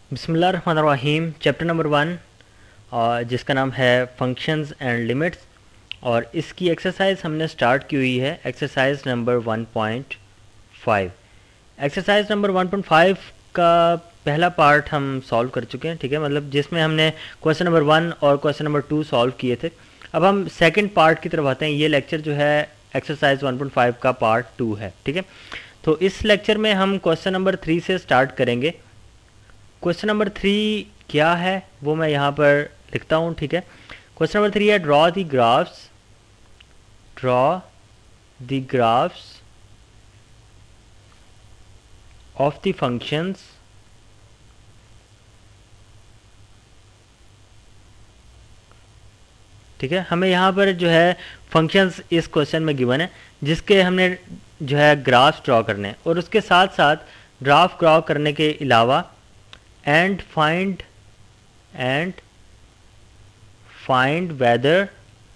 बिस्मिल्लाहिर्रहमानिर्रहीम। Chapter number 1 और जिसका नाम है फंक्शंस एंड लिमिट्स, और इसकी एक्सरसाइज हमने स्टार्ट की हुई है। Exercise number 1.5। एक्सरसाइज नंबर 1.5 का पहला पार्ट हम सॉल्व कर चुके हैं, ठीक है, मतलब जिसमें हमने क्वेश्चन नंबर 1 और क्वेश्चन नंबर 2 सॉल्व किए थे। अब हम सेकंड पार्ट की तरफ आते हैं। ये लेक्चर जो है एक्सरसाइज 1.5 का पार्ट 2 है, ठीक है। तो इस लेक्चर में हम क्वेश्चन नंबर 3 से स्टार्ट करेंगे। क्वेश्चन नंबर 3 क्या है वो मैं यहाँ पर लिखता हूँ, ठीक है। क्वेश्चन नंबर 3 है draw the graphs of the functions ठीक है। हमें यहाँ पर जो है फंक्शंस इस क्वेश्चन में गिवन है, जिसके हमने जो है ग्राफ्स ड्रॉ करने हैं, और उसके साथ साथ ग्राफ ड्रॉ करने के अलावा and find whether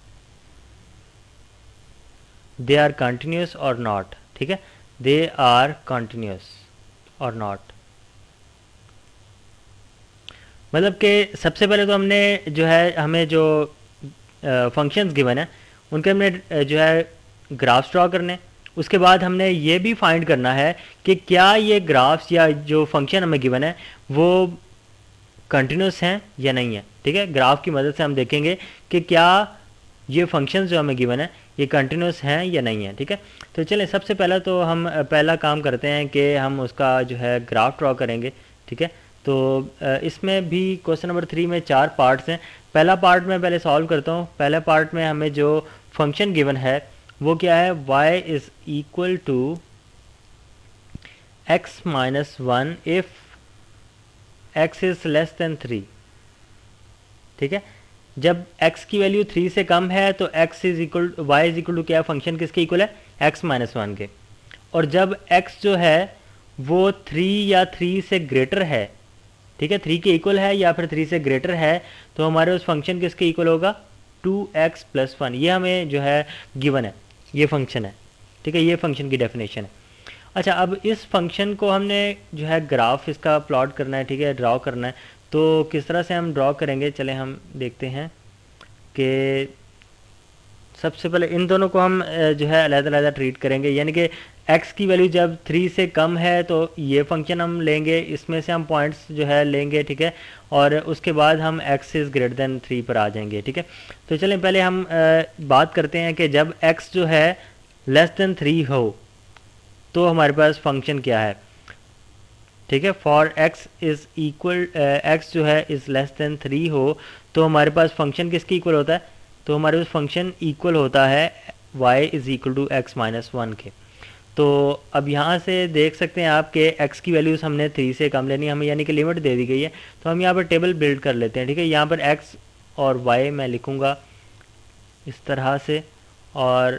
they are continuous और नॉट, ठीक है। दे आर कंटिन्यूस और नॉट, मतलब कि सबसे पहले तो हमने जो है हमें जो फंक्शंस गिवन है उनके हमने जो है ग्राफ्स ड्रॉ करने। उसके बाद हमने ये भी फाइंड करना है कि क्या ये ग्राफ्स या जो फंक्शन हमें गिवन है वो कंटिन्यूस हैं या नहीं है, ठीक है। ग्राफ की मदद से हम देखेंगे कि क्या ये फंक्शंस जो हमें गिवन है ये कंटिन्यूस हैं या नहीं है, ठीक है। तो चलें, सबसे पहला तो हम पहला काम करते हैं कि हम उसका जो है ग्राफ ड्रॉ करेंगे, ठीक है। तो इसमें भी क्वेश्चन नंबर 3 में 4 पार्ट्स हैं। पहला पार्ट मैं पहले सॉल्व करता हूँ। पहले पार्ट में हमें जो फंक्शन गिवन है वो क्या है, y is equal to x minus 1 if x is less than 3, ठीक है। जब x की वैल्यू 3 से कम है तो x is equal y is equal to क्या, फंक्शन किसके इक्वल है, x माइनस 1 के। और जब x जो है वो 3 या 3 से ग्रेटर है, ठीक है, 3 के इक्वल है या फिर 3 से ग्रेटर है, तो हमारे उस फंक्शन किसके इक्वल होगा, 2x प्लस 1। ये हमें जो है गिवन है, ये फंक्शन है, ठीक है, ये फंक्शन की डेफिनेशन है। अच्छा, अब इस फंक्शन को हमने जो है ग्राफ इसका प्लॉट करना है, ठीक है, ड्रॉ करना है। तो किस तरह से हम ड्रॉ करेंगे, चले हम देखते हैं कि सबसे पहले इन दोनों को हम जो है अलग-अलग ट्रीट करेंगे। यानी कि x की वैल्यू जब 3 से कम है तो ये फंक्शन हम लेंगे, इसमें से हम पॉइंट्स जो है लेंगे, ठीक है, और उसके बाद हम x इज़ ग्रेटर देन 3 पर आ जाएंगे, ठीक है। तो चलें पहले हम बात करते हैं कि जब x जो है लेस देन 3 हो तो हमारे पास फंक्शन क्या है, ठीक है। For x is equal x जो है इज़ लेस देन 3 हो तो हमारे पास फंक्शन किसके इक्वल होता है, तो हमारे पास फंक्शन इक्वल होता है y is equal to x minus 1 के। तो अब यहाँ से देख सकते हैं आप कि x की वैल्यूज़ हमने 3 से कम लेनी, हमें यानी कि लिमिट दे दी गई है। तो हम यहाँ पर टेबल बिल्ड कर लेते हैं, ठीक है। यहाँ पर x और y मैं लिखूँगा इस तरह से, और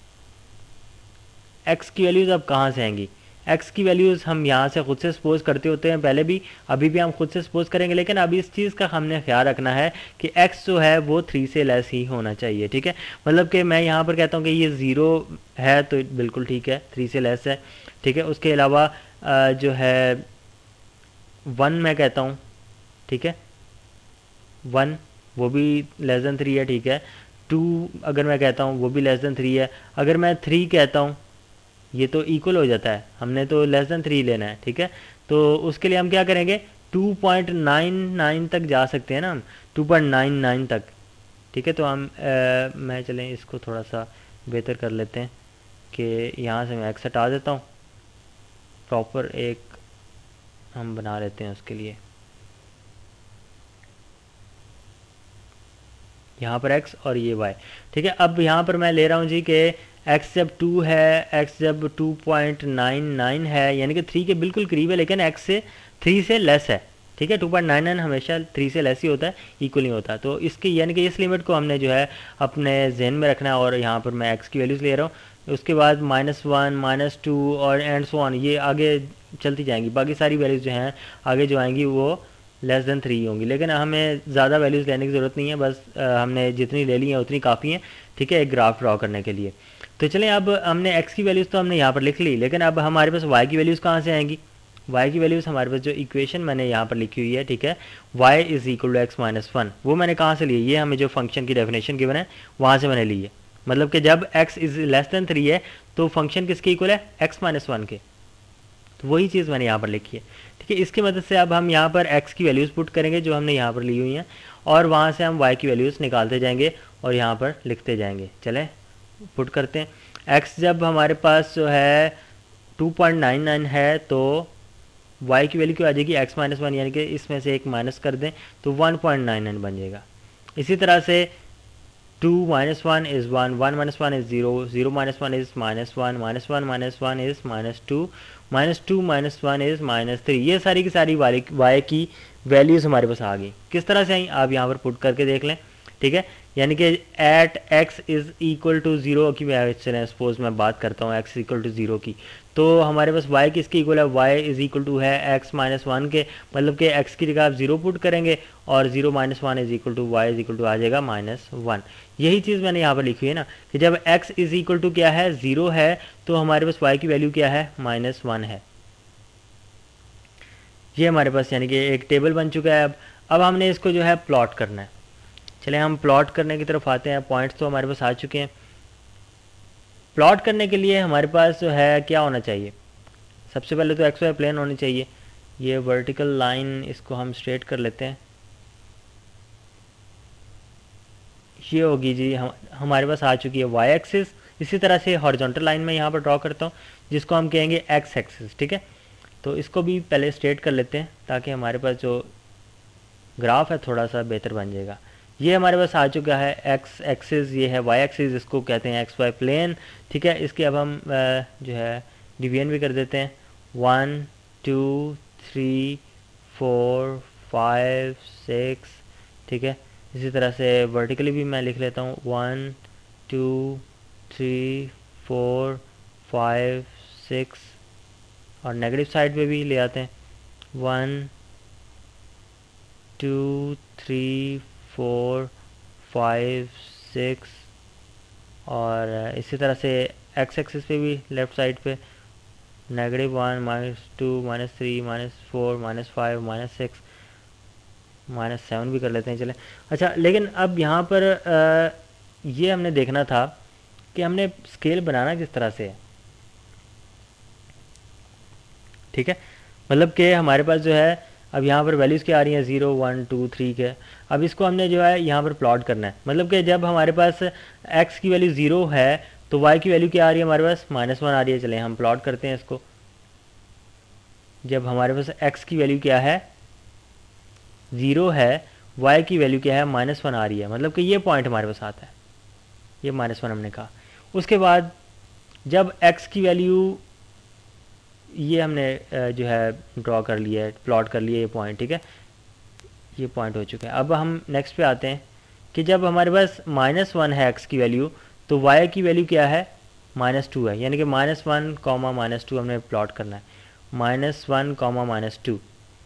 x की वैल्यूज़ अब कहाँ से आएंगी, x की वैल्यूज़ हम यहाँ से खुद से सपोज करते होते हैं, पहले भी अभी भी हम खुद से सपोज करेंगे, लेकिन अभी इस चीज़ का हमने ख्याल रखना है कि x जो है वो 3 से लेस ही होना चाहिए, ठीक है। मतलब कि मैं यहाँ पर कहता हूँ कि ये 0 है तो बिल्कुल ठीक है, 3 से लेस है, ठीक है। उसके अलावा जो है 1 मैं कहता हूँ, ठीक है, 1 वो भी लेस देन 3 है, ठीक है। 2 अगर मैं कहता हूँ वो भी लेस देन 3 है। अगर मैं 3 कहता हूँ ये तो इक्वल हो जाता है, हमने तो लेस देन 3 लेना है, ठीक है। तो उसके लिए हम क्या करेंगे, 2.99 तक जा सकते हैं ना हम, 2.99 तक, ठीक है। तो हम मैं चलें इसको थोड़ा सा बेहतर कर लेते हैं कि यहाँ से मैं x हटा देता हूँ, प्रॉपर एक हम बना लेते हैं उसके लिए। यहाँ पर x और ये y, ठीक है। अब यहाँ पर मैं ले रहा हूँ जी कि x जब 2 है, x जब 2.99 है, यानी कि 3 के बिल्कुल करीब है, लेकिन x से 3 से लेस है, ठीक है। 2.99 हमेशा 3 से लेस ही होता है, इक्वल नहीं होता। तो इसकी यानी कि इस लिमिट को हमने जो है अपने जहन में रखना है, और यहाँ पर मैं x की वैल्यूज़ ले रहा हूँ। उसके बाद -1 -2 और एंड सो ऑन, ये आगे चलती जाएंगी। बाकी सारी वैल्यूज़ जो हैं आगे जो आएंगी वो लेस देन 3 होंगी, लेकिन हमें ज़्यादा वैल्यूज़ लेने की ज़रूरत नहीं है, बस हमने जितनी ले ली हैं उतनी काफ़ी हैं, ठीक है, एक ग्राफ ड्रॉ करने के लिए। तो चलें, अब हमने x की वैल्यूज़ तो हमने यहाँ पर लिख ली, लेकिन अब हमारे पास y की वैल्यूज़ कहाँ से आएंगी, y की वैल्यूज़ हमारे पास जो इक्वेशन मैंने यहाँ पर लिखी हुई है, ठीक है, y is equal to x minus one, वो मैंने कहाँ से ली है, ये हमें जो फंक्शन की डेफिनेशन गिवन है वहाँ से मैंने ली है। मतलब कि जब x इज़ लेस देन 3 है तो फंक्शन किसके इक्वल है, x माइनस वन के, तो वही चीज़ मैंने यहाँ पर लिखी है, ठीक है। इसकी मदद से अब हम यहाँ पर x की वैल्यूज़ पुट करेंगे जो हमने यहाँ पर ली हुई हैं, और वहाँ से हम y की वैल्यूज़ निकालते जाएंगे और यहाँ पर लिखते जाएंगे। चलें पुट करते हैं। x जब हमारे पास जो है 2.99 है तो y की वैल्यू क्या आ जाएगी, x माइनस वन, यानी कि इसमें से एक माइनस कर दें तो 1.99 बन जाएगा। इसी तरह से 2 minus 1 is 1, 1 minus 1 is 0, 0 minus 1 is minus 1, minus 1 minus 1 is minus 2, minus 2 minus 1 is minus 3। ये सारी की सारी y की वैल्यूज़ हमारे पास आ गई। किस तरह से आई आप यहाँ पर पुट करके देख लें, ठीक है। यानी कि at x is equal to 0 की चलें सपोज मैं बात करता हूँ x इक्वल टू 0 की, तो हमारे पास y किसकी इक्वल है, y इज़ इक्वल टू है x माइनस वन के, मतलब कि x की जगह आप 0 पुट करेंगे और 0 minus one is equal to y is equal to आ जाएगा माइनस वन। यही चीज़ मैंने यहाँ पर लिखी है ना कि जब x इज़ इक्वल टू क्या है, 0 है, तो हमारे पास y की वैल्यू क्या है, माइनस वन है। ये हमारे पास यानी कि एक टेबल बन चुका है। अब हमने इसको जो है प्लॉट करना है। चलिए हम प्लॉट करने की तरफ आते हैं। पॉइंट्स तो हमारे पास आ चुके हैं। प्लॉट करने के लिए हमारे पास जो है क्या होना चाहिए, सबसे पहले तो एक्स वाई प्लेन होनी चाहिए। ये वर्टिकल लाइन इसको हम स्ट्रेट कर लेते हैं, ये होगी जी हमारे पास आ चुकी है वाई एक्सिस। इसी तरह से हॉरिजॉन्टल लाइन में यहाँ पर ड्रॉ करता हूँ जिसको हम कहेंगे एक्स एक्सिस, ठीक है। तो इसको भी पहले स्ट्रेट कर लेते हैं ताकि हमारे पास जो ग्राफ है थोड़ा सा बेहतर बन जाएगा। ये हमारे पास आ चुका है एक्स एक्सिस, ये है वाई एक्सिस, इसको कहते हैं एक्स वाई प्लेन, ठीक है। इसके अब हम जो है डिवीजन भी कर देते हैं, 1 2 3 4 5 6, ठीक है। इसी तरह से वर्टिकली भी मैं लिख लेता हूँ 1 2 3 4 5 6, और नेगेटिव साइड पे भी ले आते हैं 1 2 3 4 5 6, और इसी तरह से एक्स एक्सिस पे भी लेफ़्ट साइड पे -1 -2 -3 -4 -5 -6 -7 भी कर लेते हैं। चलें अच्छा, लेकिन अब यहाँ पर ये हमने देखना था कि हमने स्केल बनाना किस तरह से है, ठीक है। मतलब कि हमारे पास जो है अब यहाँ पर वैल्यूज़ क्या आ रही हैं, 0 1 2 3 के। अब इसको हमने जो है यहाँ पर प्लॉट करना है। मतलब कि जब हमारे पास x की वैल्यू 0 है तो y की वैल्यू क्या आ रही है, हमारे पास -1 आ रही है। चलें हम प्लॉट करते हैं इसको। जब हमारे पास x की वैल्यू क्या है, 0 है, y की वैल्यू क्या है, -1 आ रही है, मतलब कि ये पॉइंट हमारे पास आता है, ये -1 हमने कहा। उसके बाद जब x की वैल्यू, ये हमने जो है ड्रॉ कर लिया है, प्लॉट कर लिया ये पॉइंट, ठीक है, ये पॉइंट हो चुका है। अब हम नेक्स्ट पे आते हैं कि जब हमारे पास -1 है x की वैल्यू, तो y की वैल्यू क्या है, -2 है, यानी कि -1 कॉमा -2 हमने प्लॉट करना है। -1 कॉमा -2,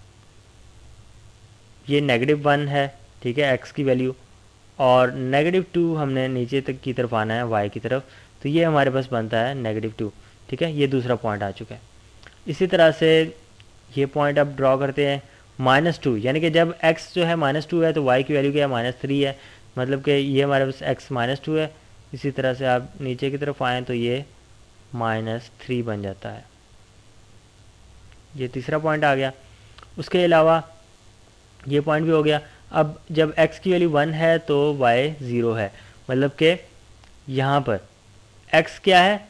ये -1 है, ठीक है, x की वैल्यू, और -2 हमने नीचे तक की तरफ आना है y की तरफ, तो ये हमारे पास बनता है -2, ठीक है। ये दूसरा पॉइंट आ चुका है। इसी तरह से ये पॉइंट अब ड्रॉ करते हैं -2, यानी कि जब x जो है -2 है तो y की वैल्यू क्या है, -3 है, मतलब कि ये हमारे पास x -2 है। इसी तरह से आप नीचे की तरफ आएँ तो ये -3 बन जाता है। ये तीसरा पॉइंट आ गया। उसके अलावा ये पॉइंट भी हो गया। अब जब x की वैल्यू 1 है तो y 0 है, मतलब कि यहाँ पर x क्या है,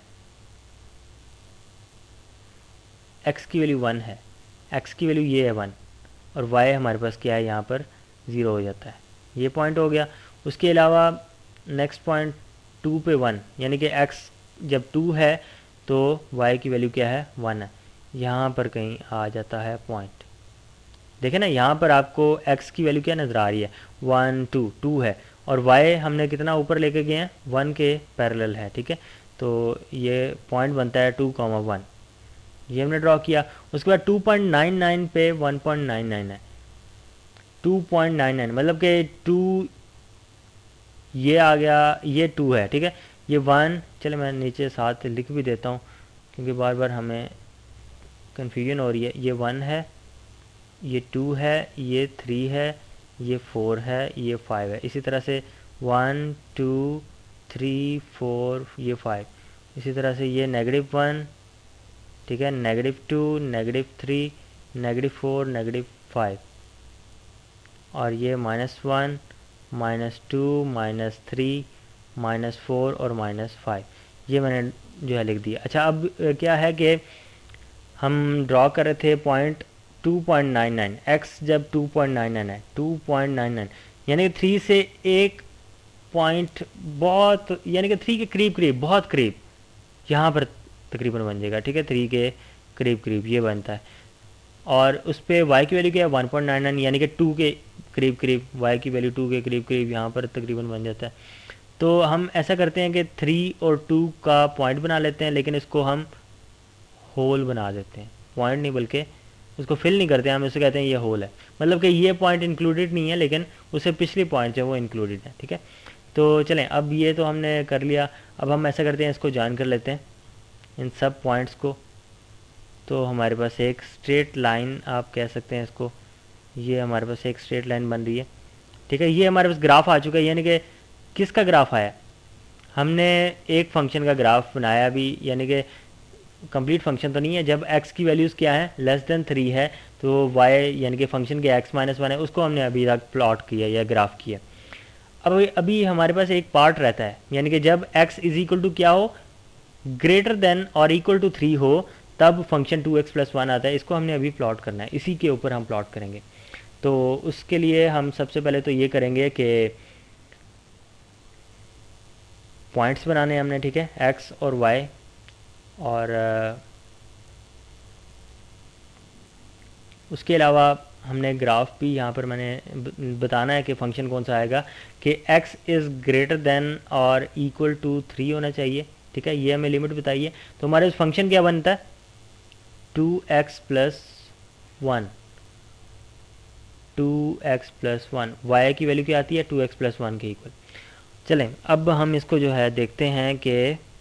x की वैल्यू 1 है, x की वैल्यू ये है 1, और y हमारे पास क्या है, यहाँ पर 0 हो जाता है। ये पॉइंट हो गया। उसके अलावा नेक्स्ट पॉइंट 2 पे 1, यानी कि x जब 2 है तो y की वैल्यू क्या है, 1 है, यहाँ पर कहीं आ जाता है पॉइंट। देखें ना, यहाँ पर आपको x की वैल्यू क्या नज़र आ रही है, 1 2 2 है, और y हमने कितना ऊपर लेके गए हैं, 1 के पैरेलल है, ठीक है। तो ये पॉइंट बनता है 2,1, ये हमने ड्रॉ किया। उसके बाद 2.99 पे 1.99 है, 2.99 मतलब कि 2 ये आ गया, ये 2 है, ठीक है, ये 1। चले मैं नीचे साथ लिख भी देता हूँ क्योंकि बार बार हमें कन्फ्यूजन हो रही है, ये 1 है, ये 2 है, ये 3 है, ये 4 है, ये 5 है। इसी तरह से 1 2 3 4 ये 5, इसी तरह से ये -1, ठीक है, -2 -3 -4 -5, और ये -1 -2 -3 -4 और -5, ये मैंने जो है लिख दिया। अच्छा, अब क्या है कि हम ड्रॉ कर रहे थे पॉइंट 2.99, एक्स जब 2.99 है, 2.99 यानी कि 3 से एक पॉइंट बहुत, यानी कि 3 के करीब करीब, बहुत करीब यहाँ पर तकरीबन बन जाएगा, ठीक है, 3 के करीब करीब ये बनता है। और उस पर वाई की वैल्यू क्या है 1.99, यानी कि 2 के करीब करीब, वाई की वैल्यू 2 के करीब करीब यहाँ पर तकरीबन बन जाता है। तो हम ऐसा करते हैं कि 3 और 2 का पॉइंट बना लेते हैं, लेकिन इसको हम होल बना देते हैं, पॉइंट नहीं बल्कि उसको फिल नहीं करते हैं, हम इसे कहते हैं ये होल है, मतलब कि ये पॉइंट इंक्लूडेड नहीं है लेकिन उससे पिछली पॉइंट जो है वो इंक्लूडेड है, ठीक है। तो चलें, अब ये तो हमने कर लिया, अब हम ऐसा करते हैं इसको ज्वाइन कर लेते हैं इन सब पॉइंट्स को। तो हमारे पास एक स्ट्रेट लाइन आप कह सकते हैं इसको, ये हमारे पास एक स्ट्रेट लाइन बन रही है, ठीक है। ये हमारे पास ग्राफ आ चुका है, यानी कि किसका ग्राफ आया, हमने एक फंक्शन का ग्राफ बनाया अभी, यानी कि कंप्लीट फंक्शन तो नहीं है। जब x की वैल्यूज़ क्या है <3 है तो y यानी कि फंक्शन के x-1 है, उसको हमने अभी तक प्लॉट किया या ग्राफ किया। अब अभी हमारे पास एक पार्ट रहता है, यानी कि जब x इज इक्वल टू क्या हो, ग्रेटर देन और इक्वल टू 3 हो, तब फंक्शन 2x+1 आता है। इसको हमने अभी प्लॉट करना है, इसी के ऊपर हम प्लॉट करेंगे। तो उसके लिए हम सबसे पहले तो ये करेंगे कि पॉइंट्स बनाने हैं हमने, ठीक है, x और y, और उसके अलावा हमने ग्राफ भी यहाँ पर मैंने बताना है कि फंक्शन कौन सा आएगा कि x इज़ ग्रेटर देन और इक्वल टू 3 होना चाहिए, ठीक है, ये हमें लिमिट बताइए। तो हमारे फंक्शन क्या बनता है 2x+1, 2x+1, y की वैल्यू क्या आती है 2x+1 के इक्वल। चलें, अब हम इसको जो है देखते हैं कि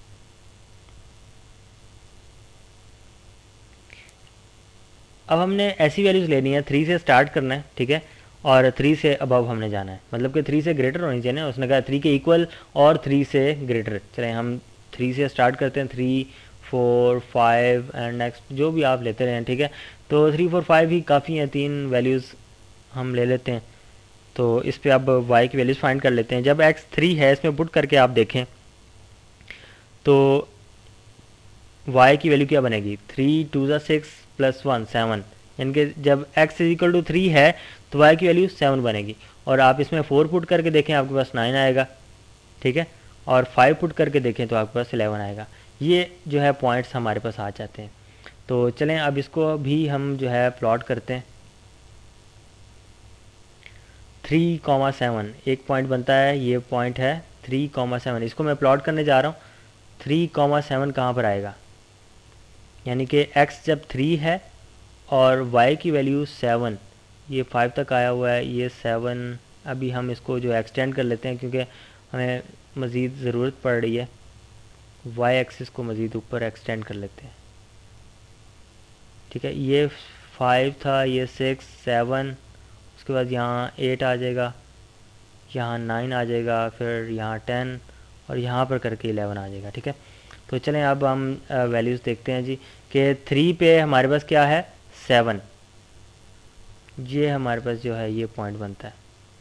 अब हमने ऐसी वैल्यूज़ लेनी है, 3 से स्टार्ट करना है, ठीक है, और 3 से अबव हमने जाना है, मतलब कि 3 से ग्रेटर होनी चाहिए ना, उसने कहा 3 के इक्वल और 3 से ग्रेटर। चलें हम 3 से स्टार्ट करते हैं, 3 4 5 एंड नेक्स्ट जो भी आप लेते रहें, ठीक है। तो 3 4 5 ही काफ़ी हैं, 3 वैल्यूज़ हम ले लेते हैं। तो इस पर अब y की वैल्यूज़ फाइंड कर लेते हैं। जब x 3 है, इसमें पुट करके आप देखें तो y की वैल्यू क्या बनेगी, 3 2 6 + 1 7, यानी कि जब x इज इक्वल टू 3 है तो y की वैल्यू 7 बनेगी। और आप इसमें 4 पुट करके देखें आपके पास 9 आएगा, ठीक है, और 5 पुट करके देखें तो आपके पास 11 आएगा। ये जो है पॉइंट्स हमारे पास आ जाते हैं। तो चलें अब इसको भी हम जो है प्लॉट करते हैं। 3,7 एक पॉइंट बनता है, ये पॉइंट है 3,7, इसको मैं प्लॉट करने जा रहा हूँ। 3,7 कहाँ पर आएगा, यानी कि x जब 3 है और y की वैल्यू 7, ये 5 तक आया हुआ है, ये 7, अभी हम इसको जो एक्सटेंड कर लेते हैं क्योंकि हमें मज़ीद ज़रूरत पड़ रही है, y एक्सिस को मज़ीद ऊपर एक्सटेंड कर लेते हैं, ठीक है। ये 5 था, ये 6 7, उसके बाद यहाँ 8 आ जाएगा, यहाँ 9 आ जाएगा, फिर यहाँ 10 और यहाँ पर करके 11 आ जाएगा, ठीक है। तो चलें अब हम वैल्यूज़ देखते हैं जी कि 3 पे हमारे पास क्या है 7, ये हमारे पास जो है ये पॉइंट बनता है,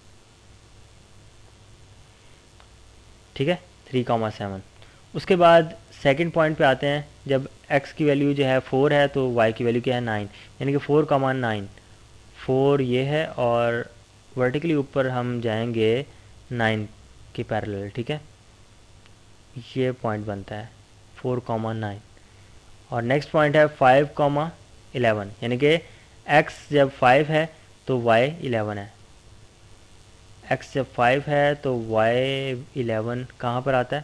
ठीक है, 3,7। उसके बाद सेकंड पॉइंट पे आते हैं, जब x की वैल्यू जो है 4 है तो y की वैल्यू क्या है 9, यानी कि 4,9, 4 ये है और वर्टिकली ऊपर हम जाएंगे 9 के पैरेलल, ठीक है, ये पॉइंट बनता है 4,9। और नेक्स्ट पॉइंट है 5,11, यानी कि x जब 5 है तो y 11 है, x जब 5 है तो y 11 कहाँ पर आता है,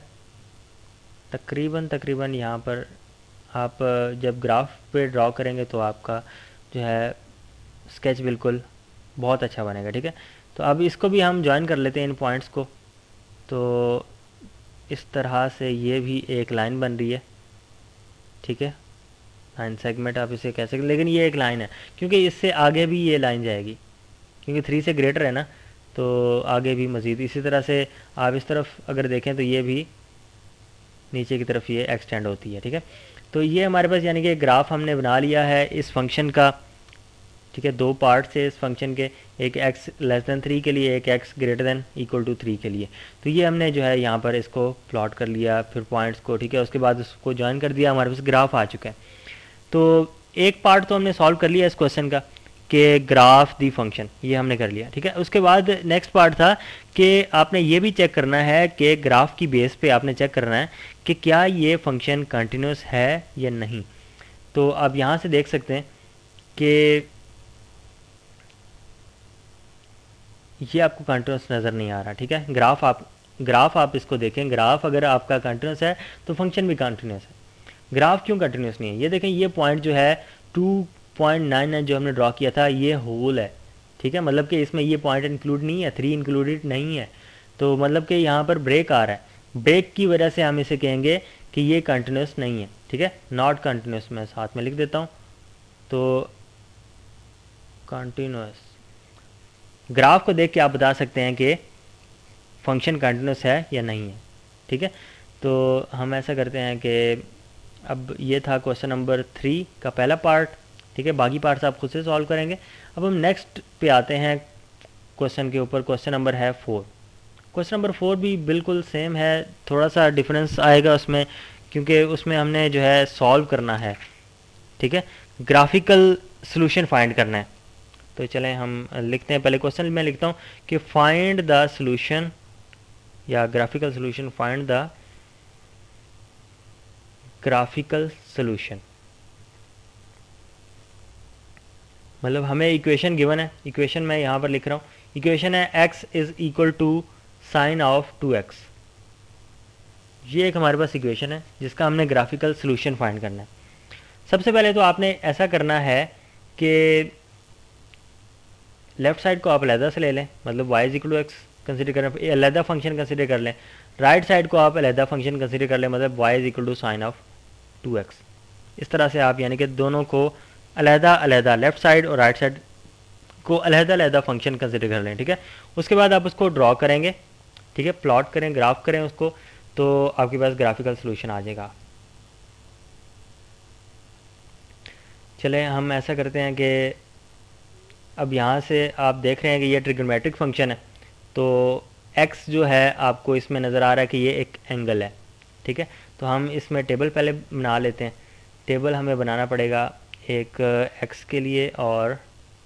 तकरीबन यहाँ पर। आप जब ग्राफ पे ड्रॉ करेंगे तो आपका जो है स्केच बिल्कुल बहुत अच्छा बनेगा, ठीक है। तो अब इसको भी हम ज्वाइन कर लेते हैं इन पॉइंट्स को। तो इस तरह से ये भी एक लाइन बन रही है, ठीक है, लाइन सेगमेंट आप इसे कह सकते, लेकिन ये एक लाइन है क्योंकि इससे आगे भी ये लाइन जाएगी, क्योंकि 3 से ग्रेटर है ना, तो आगे भी मज़ीद इसी तरह से आप इस तरफ अगर देखें तो ये भी नीचे की तरफ ये एक्सटेंड होती है। ठीक है, तो ये हमारे पास यानी कि ग्राफ हमने बना लिया है इस फंक्शन का। ठीक है, दो पार्ट से इस फंक्शन के, एक x लेस दैन 3 के लिए, एक x greater than equal to 3 के लिए। तो ये हमने जो है यहाँ पर इसको प्लॉट कर लिया, फिर पॉइंट्स को। ठीक है, उसके बाद उसको ज्वाइन कर दिया, हमारे पास ग्राफ आ चुका है। तो एक पार्ट तो हमने सॉल्व कर लिया इस क्वेश्चन का कि ग्राफ दी फंक्शन, ये हमने कर लिया। ठीक है, उसके बाद नेक्स्ट पार्ट था कि आपने ये भी चेक करना है कि ग्राफ की बेस पे आपने चेक करना है कि क्या ये फंक्शन कंटिन्यूस है या नहीं। तो आप यहाँ से देख सकते हैं कि ये आपको कंटिन्यूस नज़र नहीं आ रहा। ठीक है, ग्राफ आप इसको देखें, ग्राफ अगर आपका कंटिन्यूस है तो फंक्शन भी कंटिन्यूस है। ग्राफ क्यों कंटिन्यूस नहीं है, ये देखें, ये पॉइंट जो है 2.99 जो हमने ड्रॉ किया था ये होल है। ठीक है, मतलब कि इसमें ये पॉइंट इंक्लूड नहीं है, 3 इंक्लूडेड नहीं है, तो मतलब कि यहाँ पर ब्रेक आ रहा है। ब्रेक की वजह से हम इसे कहेंगे कि ये कंटिन्यूस नहीं है। ठीक है, नॉट कंटिन्यूस मैं साथ में लिख देता हूँ, तो कंटिन्यूस। ग्राफ को देख के आप बता सकते हैं कि फंक्शन कंटिन्यूस है या नहीं है। ठीक है, तो हम ऐसा करते हैं कि अब ये था क्वेश्चन नंबर 3 का पहला पार्ट। ठीक है, बाकी पार्ट्स आप खुद से सॉल्व करेंगे। अब हम नेक्स्ट पे आते हैं क्वेश्चन के ऊपर। क्वेश्चन नंबर है 4। क्वेश्चन नंबर 4 भी बिल्कुल सेम है, थोड़ा सा डिफरेंस आएगा उसमें, क्योंकि उसमें हमने जो है सॉल्व करना है। ठीक है, ग्राफिकल सोल्यूशन फाइंड करना है। तो चलें हम लिखते हैं, पहले क्वेश्चन मैं लिखता हूँ कि फाइंड द सोल्यूशन, या graphical solution, find the graphical solution. मतलब हमें इक्वेशन गिवन है, इक्वेशन मैं यहाँ पर लिख रहा हूँ, इक्वेशन है x is equal to sine of 2x। ये एक हमारे पास इक्वेशन है जिसका हमने ग्राफिकल सोल्यूशन फाइंड करना है। सबसे पहले तो आपने ऐसा करना है कि लेफ्ट साइड को आप अलहदा से ले लें, मतलब y is equal to x consider करें, अलहदा फंक्शन कंसिडर कर लें। राइट साइड को आप अलहदा फंक्शन कंसिडर कर लें, मतलब y is equal to sine of 2x। इस तरह से आप यानी कि दोनों को अलहदा अलहदा, लेफ्ट साइड और राइट साइड को अलहदा अलहदा फंक्शन कंसिडर कर लें। ठीक है, उसके बाद आप उसको ड्रॉ करेंगे। ठीक है, प्लॉट करें, ग्राफ करें उसको, तो आपके पास ग्राफिकल सोल्यूशन आ जाएगा। चलें हम ऐसा करते हैं कि अब यहाँ से आप देख रहे हैं कि ये ट्रिग्नोमेट्रिक फंक्शन है, तो x जो है आपको इसमें नज़र आ रहा है कि ये एक एंगल है। ठीक है, तो हम इसमें टेबल पहले बना लेते हैं। टेबल हमें बनाना पड़ेगा एक x के लिए, और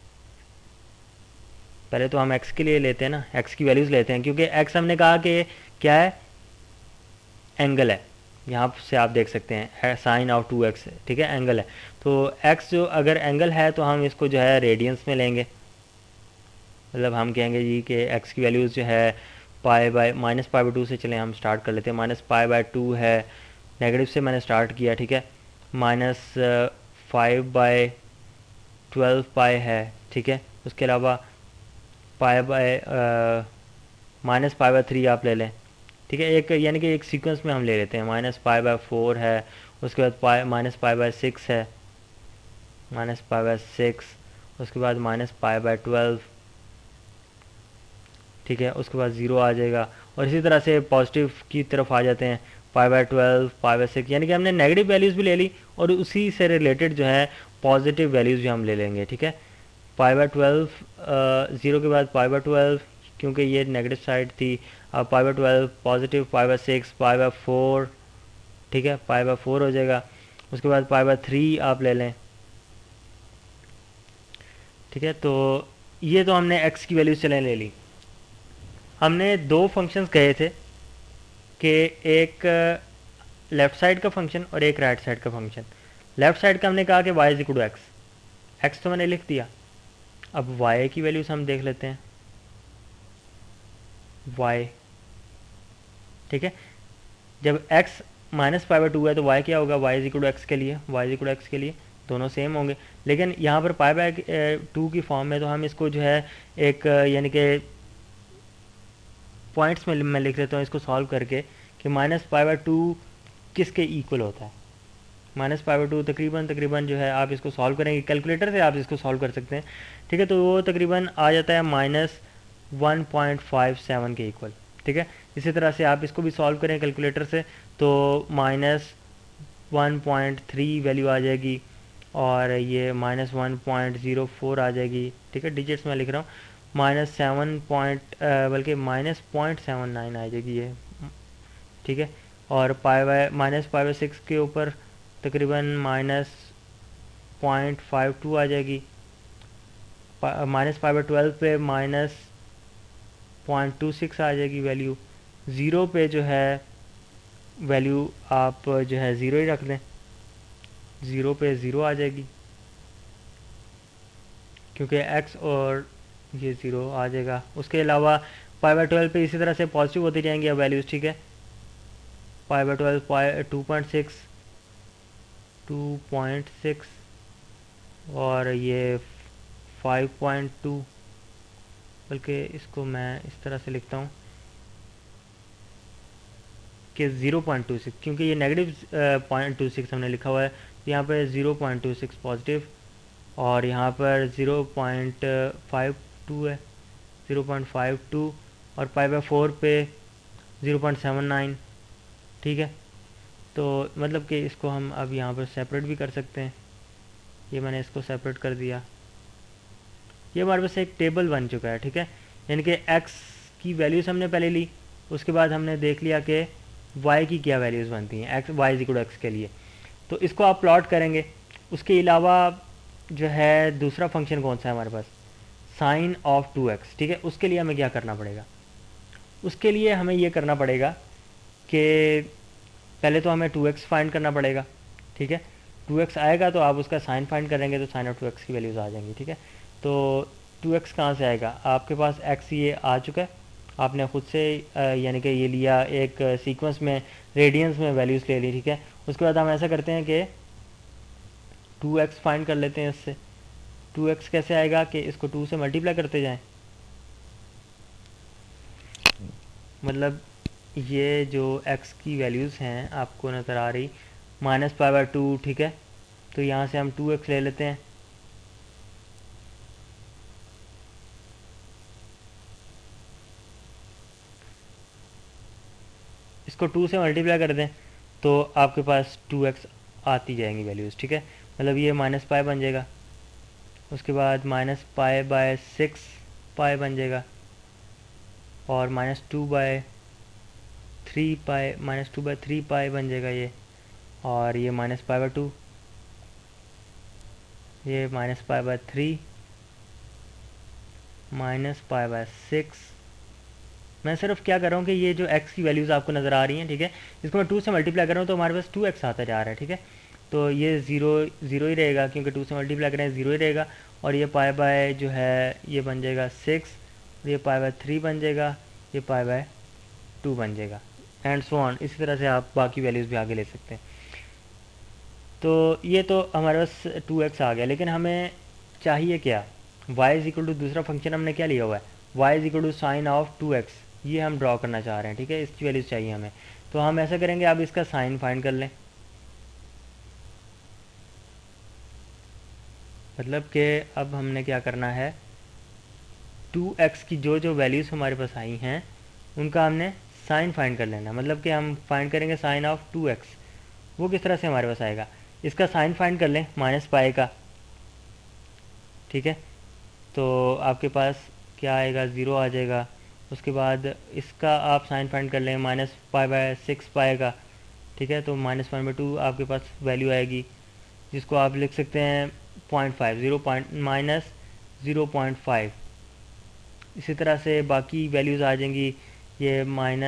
पहले तो हम x के लिए लेते हैं ना, x की वैल्यूज़ लेते हैं, क्योंकि x हमने कहा कि क्या है, एंगल है। यहाँ से आप देख सकते हैं साइन ऑफ 2x, ठीक है, एंगल है। तो x जो अगर एंगल है तो हम इसको जो है रेडियंस में लेंगे, मतलब हम कहेंगे जी कि x की वैल्यूज़ जो है -π/2 से, चलें हम स्टार्ट कर लेते हैं। -π/2 है, नेगेटिव से मैंने स्टार्ट किया। ठीक है, -5/12π है। ठीक है, उसके अलावा -π/3 आप ले लें। ठीक है, एक यानी कि एक सीक्वेंस में हम ले लेते हैं। -π/4 है, उसके बाद -π/6 है, -π/6, उसके बाद -π/12। ठीक है, उसके बाद 0 आ जाएगा, और इसी तरह से पॉजिटिव की तरफ आ जाते हैं, π/12, π/6, यानी कि हमने नेगेटिव वैल्यूज़ भी ले ली और उसी से रिलेटेड जो है पॉजिटिव वैल्यूज़ भी हम ले लेंगे। ठीक है, π/12, 0 के बाद π/12, क्योंकि ये नेगेटिव साइड थी, अब π/12 पॉजिटिव, π/6, π/4। ठीक है, π/4 हो जाएगा, उसके बाद π/3 आप ले लें। ठीक है, तो ये तो हमने x की वैल्यूज़ चलें ले ली। हमने दो फंक्शंस कहे थे कि एक लेफ़्ट साइड का फंक्शन और एक राइट साइड का फंक्शन। लेफ़्ट साइड का हमने कहा कि y is equal to x, x तो मैंने लिख दिया। अब y की वैल्यूज़ हम देख लेते हैं, y। ठीक है, जब x -π/2 है तो y क्या होगा, y is equal to x के लिए, y is equal to x के लिए दोनों सेम होंगे। लेकिन यहाँ पर π/2 की फॉर्म में, तो हम इसको जो है एक यानी कि पॉइंट्स में मैं लिख देता हूँ इसको सॉल्व करके कि -π/2 किसके इक्वल होता है। -π/2 तकरीबन जो है आप इसको सॉल्व करेंगे, कैलकुलेटर से आप इसको सॉल्व कर सकते हैं, ठीक है। तो वो तकरीबन आ जाता है -1.57 के इक्वल, ठीक है। इसी तरह से आप इसको भी सॉल्व करें कैलकुलेटर से तो -1.3 वैल्यू आ जाएगी और ये -1.04 आ जाएगी, ठीक है। डिजिट्स में लिख रहा हूँ, बल्कि -0.79 आ जाएगी ये, ठीक है। और -π/6 के ऊपर तकरीबन -0.52 आ जाएगी, -π/12 पे -0.26 आ जाएगी वैल्यू, ज़ीरो पे जो है वैल्यू आप जो है ज़ीरो ही रख दें, ज़ीरो पे ज़ीरो आ जाएगी क्योंकि x और ये ज़ीरो आ जाएगा। उसके अलावा π/12 पे इसी तरह से पॉजिटिव होती जाएंगी अब वैल्यूज़, ठीक है। π/12 2.6 और ये 5.2, बल्कि इसको मैं इस तरह से लिखता हूँ कि 0.26, क्योंकि ये नेगेटिव 0.26 हमने लिखा हुआ है, तो यहाँ पे 0.26 पॉजिटिव और यहाँ पर 0.52 है, 0.52 और π/4 पे 0.79, ठीक है। तो मतलब कि इसको हम अब यहाँ पर सेपरेट भी कर सकते हैं, ये मैंने इसको सेपरेट कर दिया, ये हमारे पास एक टेबल बन चुका है, ठीक है। यानी कि x की वैल्यूज़ हमने पहले ली, उसके बाद हमने देख लिया कि y की क्या वैल्यूज़ बनती हैं y=x के लिए, तो इसको आप प्लॉट करेंगे। उसके अलावा जो है दूसरा फंक्शन कौन सा है हमारे पास, sin of 2x, ठीक है। उसके लिए हमें क्या करना पड़ेगा, उसके लिए हमें ये करना पड़ेगा कि पहले तो हमें 2x फाइंड करना पड़ेगा, ठीक है। 2x आएगा तो आप उसका साइन फाइंड करेंगे तो sin of 2x की वैल्यूज़ आ जाएंगी, ठीक है। तो 2x कहाँ से आएगा, आपके पास x ये आ चुका है, आपने ख़ुद से यानी कि ये लिया एक सीक्वेंस में, रेडियंस में वैल्यूज़ ले ली, ठीक है। उसके बाद हम ऐसा करते हैं कि 2x फाइंड कर लेते हैं इससे। 2x कैसे आएगा कि इसको 2 से मल्टीप्लाई करते जाएं, मतलब ये जो x की वैल्यूज़ हैं आपको नज़र आ रही -π/2, ठीक है। तो यहाँ से हम 2x ले लेते हैं, इसको 2 से मल्टीप्लाई कर दें तो आपके पास 2x आती जाएंगी वैल्यूज़, ठीक है। मतलब ये -π बन जाएगा, उसके बाद -π/6 पाई बन जाएगा और -2/3 पाई बन जाएगा ये, और ये -π/2, ये -π/3 -π/6। मैं सिर्फ क्या कर रहा हूँ कि ये जो x की वैल्यूज़ आपको नज़र आ रही हैं, ठीक है, इसको मैं 2 से मल्टीप्लाई कर रहा हूँ तो हमारे पास 2x आता जा रहा है, ठीक है। तो ये ज़ीरो ही रहेगा क्योंकि 2 से मल्टीप्लाई करें ज़ीरो ही रहेगा, और ये π/, जो है ये बन जाएगा 6, ये π/3 बन जाएगा, ये π/2 बन जाएगा, एंड सो ऑन। इसी तरह से आप बाकी वैल्यूज़ भी आगे ले सकते हैं। तो ये तो हमारे पास 2x आ गया, लेकिन हमें चाहिए क्या, y= दूसरा फंक्शन हमने क्या लिया हुआ है, y= sin of 2x, ये हम ड्रॉ करना चाह रहे हैं, ठीक है। इसकी वैल्यूज़ चाहिए हमें, तो हम ऐसा करेंगे, आप इसका साइन फाइंड कर लें, मतलब कि अब हमने क्या करना है, 2x की जो जो वैल्यूज़ हमारे पास आई हैं उनका हमने साइन फाइंड कर लेना, मतलब कि हम फाइंड करेंगे साइन ऑफ 2x। वो किस तरह से हमारे पास आएगा, इसका साइन फाइंड कर लें -π का, ठीक है। तो आपके पास क्या आएगा, 0 आ जाएगा। उसके बाद इसका आप साइन फाइंड कर लें -π/6 का, ठीक है। तो -1/2 आपके पास वैल्यू आएगी, जिसको आप लिख सकते हैं 0.5। इसी तरह से बाकी वैल्यूज़ आ जाएंगी, ये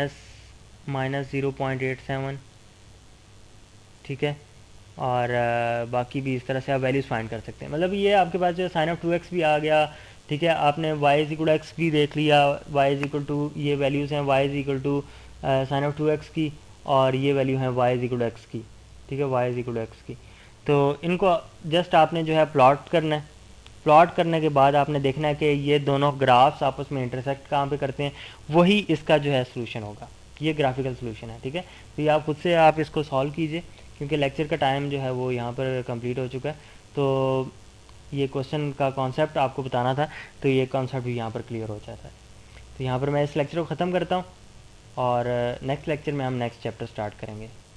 -0.87, ठीक है। और बाकी भी इस तरह से आप वैल्यूज़ फाइंड कर सकते हैं। मतलब ये आपके पास जो साइन ऑफ 2x भी आ गया, ठीक है। आपने y=x भी देख लिया, y= ये वैल्यूज़ हैं y= साइन ऑफ 2x की, और ये वैल्यू है y=x की, ठीक है, y=x की। तो इनको जस्ट आपने जो है प्लॉट करना है, प्लॉट करने के बाद आपने देखना है कि ये दोनों ग्राफ्स आपस में इंटरसेक्ट कहाँ पे करते हैं, वही इसका जो है सोल्यूशन होगा, ये ग्राफिकल सोल्यूशन है, ठीक है। तो ये आप खुद से आप इसको सॉल्व कीजिए क्योंकि लेक्चर का टाइम जो है वो यहाँ पर कंप्लीट हो चुका है। तो ये क्वेश्चन का कॉन्सेप्ट आपको बताना था, तो ये कॉन्सेप्ट भी यहाँ पर क्लियर हो जाता है। तो यहाँ पर मैं इस लेक्चर को ख़त्म करता हूँ और नेक्स्ट लेक्चर में हम नेक्स्ट चैप्टर स्टार्ट करेंगे।